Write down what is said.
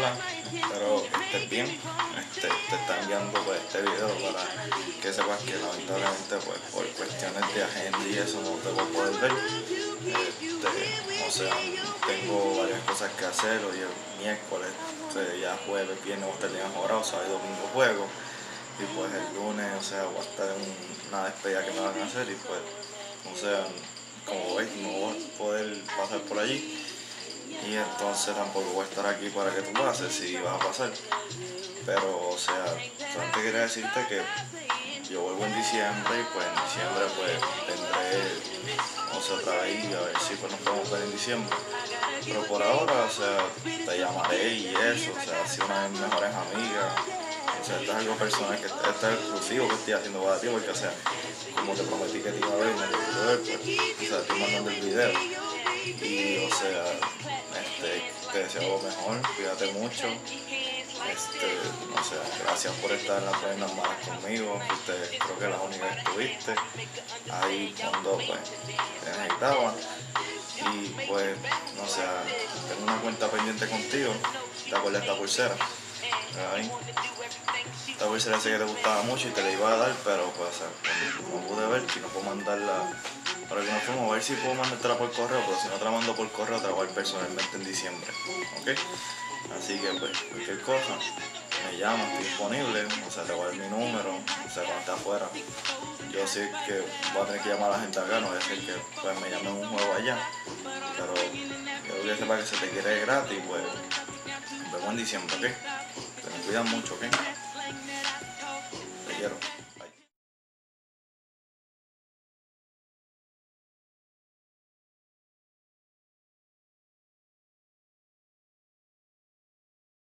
hola, espero que estés bien. Te está enviando pues, este video para que sepas que lamentablemente pues, por cuestiones de agenda y eso no te voy a poder ver. O sea, tengo varias cosas que hacer. Hoy es miércoles, ya jueves, viernes voy a estar bien mejorado, sábado y domingo juego. Y pues el lunes, o sea, voy a estar en una despedida que me van a hacer y pues, o sea, como ves, no voy a poder pasar por allí. Y entonces tampoco voy a estar aquí para que tú pases si vas a pasar. Pero, o sea, solamente quería decirte que yo vuelvo en diciembre y pues en diciembre pues tendré, o sea, otra vez y a ver si pues nos podemos ver en diciembre. Pero por ahora, o sea, te llamaré y eso, o sea, si una de mis mejores amigas. O sea, esto es algo personal, esto es exclusivo que estoy haciendo para ti, porque, o sea, como te prometí que te iba a ver y no te pude ver, pues, o sea, estoy mandando el video. Y, o sea, te deseo lo mejor, cuídate mucho. O sea, gracias por estar en las buenas malas conmigo. Creo que la única que estuviste ahí cuando, pues, te necesitaba. Y, pues, o sea, tengo una cuenta pendiente contigo. ¿Te acuerdas de esta pulsera? Ahí. Esta pulsera sé que te gustaba mucho y te la iba a dar, pero pues, o sea, no pude ver si no puedo mandarla para alguna forma, a ver si puedo mandártela por correo, pero si no te la mando por correo te la voy a ver personalmente en diciembre, ¿ok? Así que pues, cualquier cosa, me llama, estoy disponible, o sea, te voy a dar mi número, o sea, cuando esté afuera. Yo sé que voy a tener que llamar a la gente acá, no voy a decir que pues, me llamen un juego allá, pero yo que sepa que se te quiere gratis, pues, nos vemos en diciembre, ¿ok? Te me cuidan mucho, ¿ok? Te quiero.